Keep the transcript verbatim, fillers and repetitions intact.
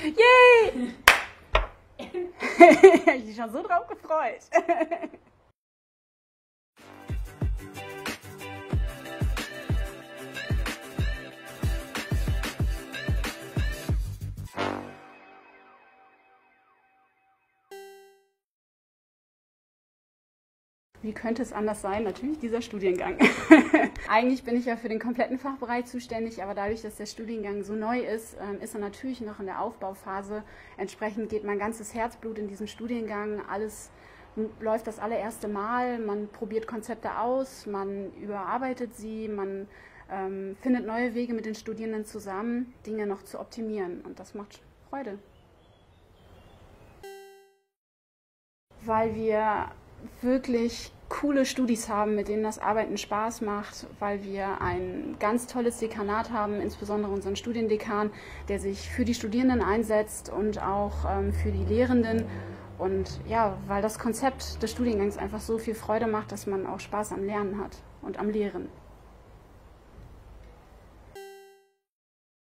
Yay! Ich habe mich schon so drauf gefreut. Wie könnte es anders sein? Natürlich dieser Studiengang. Eigentlich bin ich ja für den kompletten Fachbereich zuständig, aber dadurch, dass der Studiengang so neu ist, ist er natürlich noch in der Aufbauphase. Entsprechend geht mein ganzes Herzblut in diesen Studiengang. Alles läuft das allererste Mal. Man probiert Konzepte aus, man überarbeitet sie, man ähm, findet neue Wege mit den Studierenden zusammen, Dinge noch zu optimieren. Und das macht Freude. Weil wir wirklich coole Studis haben, mit denen das Arbeiten Spaß macht, weil wir ein ganz tolles Dekanat haben, insbesondere unseren Studiendekan, der sich für die Studierenden einsetzt und auch ähm, für die Lehrenden. Und ja, weil das Konzept des Studiengangs einfach so viel Freude macht, dass man auch Spaß am Lernen hat und am Lehren.